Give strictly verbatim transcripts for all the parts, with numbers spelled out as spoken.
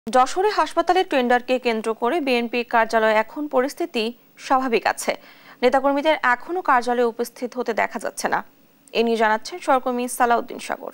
যশোরে হাসপাতালের টেন্ডারকে কেন্দ্র করে বিএনপি কার্যালয়ে এখন পরিস্থিতি স্বাভাবিক আছে। নেতাকর্মীদের এখনো কার্যালয়ে উপস্থিত হতে দেখা যাচ্ছে না। এ নিয়ে জানাচ্ছেন সহকর্মী সালাউদ্দিন সাগর।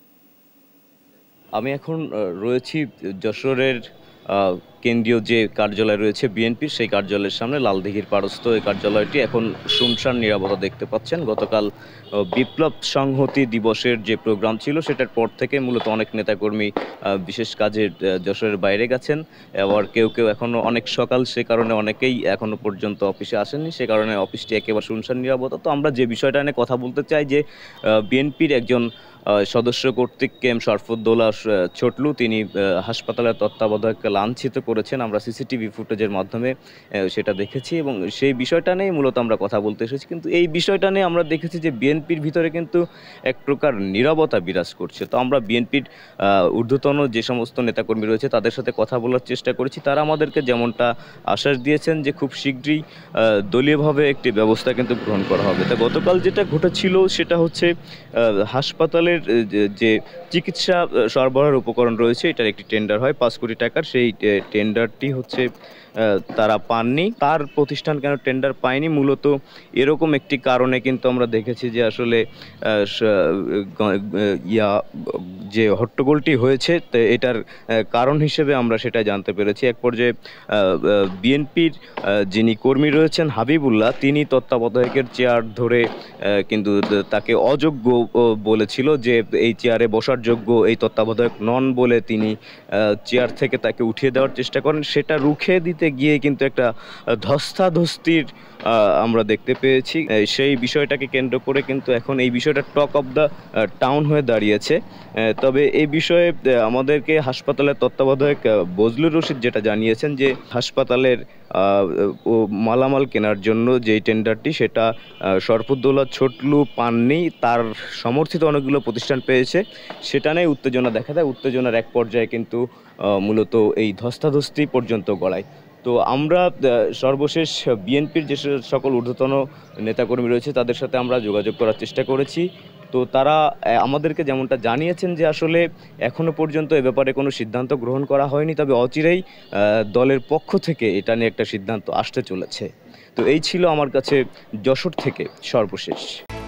আমি এখন রয়েছি যশোরের কেন্দ্রীয় যে কার্যালয় রয়েছে বিএনপির, সেই কার্যালয়ের সামনে লালদিঘির পারস্থ এই কার্যালয়টি এখন শুনশান নীরবতা দেখতে পাচ্ছেন। গতকাল বিপ্লব সংহতি দিবসের যে প্রোগ্রাম ছিল সেটার পর থেকে মূলত অনেক নেতাকর্মী বিশেষ কাজে যশোরের বাইরে গেছেন। আবার কেউ কেউ এখনও অনেক সকাল, সে কারণে অনেকেই এখনও পর্যন্ত অফিসে আসেননি, সে কারণে অফিসটি একেবারে শুনশান নীরবতা। তো আমরা যে বিষয়টা নিয়ে কথা বলতে চাই যে বিএনপির একজন সদস্য কর্তৃক কেম শরফুদ্দৌলা ছোটলু তিনি হাসপাতালের তত্ত্বাবধায়ককে লাঞ্ছিত করেছেন। আমরা সিসিটিভি ফুটেজের মাধ্যমে সেটা দেখেছি এবং সেই বিষয়টা নিয়ে মূলত আমরা কথা বলতে এসেছি। কিন্তু এই বিষয়টা নিয়ে আমরা দেখেছি যে বিএনপির ভিতরে কিন্তু এক প্রকার নীরবতা বিরাজ করছে। তো আমরা বিএনপির ঊর্ধ্বতন যে সমস্ত নেতাকর্মী রয়েছে তাদের সাথে কথা বলার চেষ্টা করেছি। তারা আমাদেরকে যেমনটা আশ্বাস দিয়েছেন যে খুব শীঘ্রই দলীয়ভাবে একটি ব্যবস্থা কিন্তু গ্রহণ করা হবে। তা গতকাল যেটা ঘটেছিল সেটা হচ্ছে হাসপাতালের যে চিকিৎসা সরবরাহের উপকরণ রয়েছে এটার একটি টেন্ডার হয় পাঁচ কোটি টাকার। সেই টেন্ডারটি হচ্ছে তারা পাননি। তার প্রতিষ্ঠান কেন টেন্ডার পায়নি, মূলত এরকম একটি কারণে কিন্তু আমরা দেখেছি যে আসলে ইয়া যে হট্টগোলটি হয়েছে এটার কারণ হিসেবে আমরা সেটা জানতে পেরেছি। এক পর্যায়ে বিএনপির যিনি কর্মী রয়েছেন হাবিবুল্লাহ, তিনি তত্ত্বাবধায়কের চেয়ার ধরে কিন্তু তাকে অযোগ্য বলেছিল, যে এই চেয়ারে বসার যোগ্য এই তত্ত্বাবধায়ক নন বলে তিনি চেয়ার থেকে তাকে উঠিয়ে দেওয়ার চেষ্টা করেন। সেটা রুখে দিতে গিয়ে কিন্তু একটা ধস্তাধস্তির আমরা দেখতে পেয়েছি। সেই বিষয়টাকে কেন্দ্র করে কিন্তু এখন এই বিষয়টা টক অফ দ্য টাউন হয়ে দাঁড়িয়েছে। তবে এই বিষয়ে আমাদেরকে হাসপাতালের তত্ত্বাবধায়ক বজলুর রশিদ যেটা জানিয়েছেন যে হাসপাতালের মালামাল কেনার জন্য যেই টেন্ডারটি সেটা শরফুদ্দৌলা ছোটলু পাননি, তার সমর্থিত অনেকগুলো প্রতিষ্ঠান পেয়েছে। সেটা নিয়ে উত্তেজনা দেখা দেয়। উত্তেজনার এক পর্যায়ে কিন্তু মূলত এই ধস্তাধস্তি পর্যন্ত গড়ায়। তো আমরা সর্বশেষ বিএনপির যে সকল ঊর্ধ্বতন নেতাকর্মী রয়েছে তাদের সাথে আমরা যোগাযোগ করার চেষ্টা করেছি। তো তারা আমাদেরকে যেমনটা জানিয়েছেন যে আসলে এখনো পর্যন্ত এ ব্যাপারে কোনো সিদ্ধান্ত গ্রহণ করা হয়নি, তবে অচিরেই দলের পক্ষ থেকে এটা নিয়ে একটা সিদ্ধান্ত আসতে চলেছে। তো এই ছিল আমার কাছে যশোর থেকে সর্বশেষ।